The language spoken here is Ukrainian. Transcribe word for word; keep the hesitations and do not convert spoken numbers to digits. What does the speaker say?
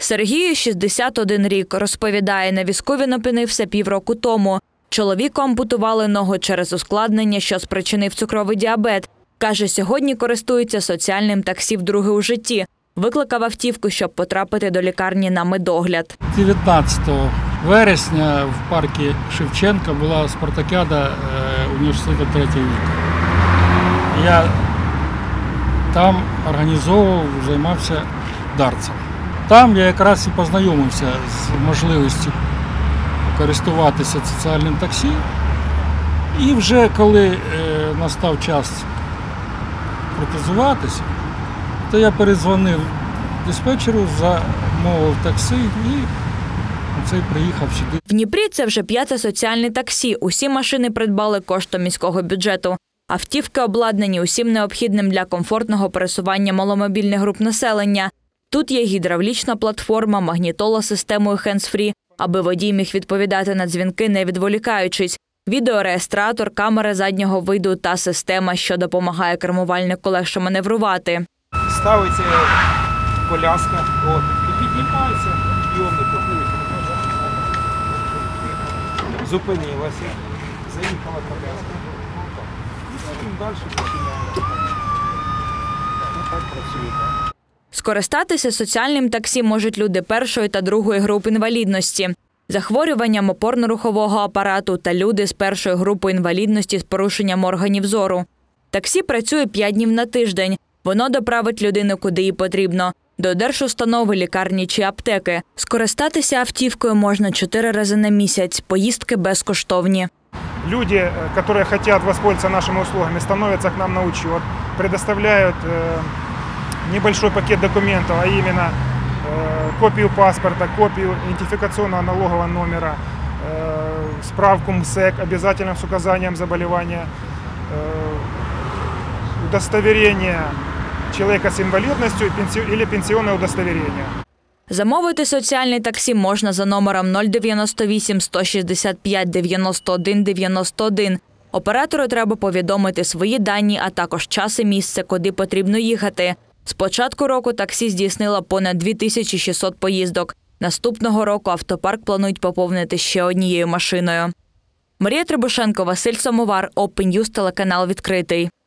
Сергію шістдесят один рік. Розповідає, на візку він опинився півроку тому. Чоловіку ампутували ногу через ускладнення, що спричинив цукровий діабет. Каже, сьогодні користується соціальним таксі вдруге у житті. Викликав автівку, щоб потрапити до лікарні на медогляд. дев'ятнадцятого вересня в парку Шевченка була спартакіада університету третього віку. Я там організовував, займався дартсом. Там я якраз і познайомився з можливістю користуватися соціальним таксі. І вже коли настав час протезуватися, то я передзвонив диспетчеру, замовив таксі і цей приїхав сюди. В Дніпрі це вже п'яте соціальне таксі. Усі машини придбали коштом міського бюджету. Автівки обладнані усім необхідним для комфортного пересування маломобільних груп населення. Тут є гідравлічна платформа, магнітола з системою хендсфрі, аби водій міг відповідати на дзвінки, не відволікаючись. Відеореєстратор, камера заднього виду та система, що допомагає кермувальнику легше маневрувати. Ставиться коляска, от, і піднімається підйомник, зупинилася, заїхала коляска, і потім далі починає. Так працює. Скористатися соціальним таксі можуть люди першої та другої груп інвалідності, захворюванням опорно-рухового апарату та люди з першої групи інвалідності з порушенням органів зору. Таксі працює п'ять днів на тиждень. Воно доправить людину куди їй потрібно – до держустанови, лікарні чи аптеки. Скористатися автівкою можна чотири рази на місяць. Поїздки безкоштовні. Люди, які хочуть воспользоваться нашими услугами, становятся к нам на учет, предоставляют небольшой пакет документов, а именно копию паспорта, копию идентификационного налогового номера, справку МСЭК, обязательно с указанием заболевания, удостоверение человека с инвалидностью или пенсионное удостоверение. Замовити соціальне таксі можна за номером нуль дев'яносто вісім сто шістдесят п'ять дев'яносто один дев'яносто один. Оператору треба повідомити свої дані, а також час і місце, куди потрібно їхати. З початку року таксі здійснило понад дві тисячі шістсот поїздок. Наступного року автопарк планують поповнити ще однією машиною. Марія Требушенко, Василь Самовар, Open News, телеканал «Відкритий».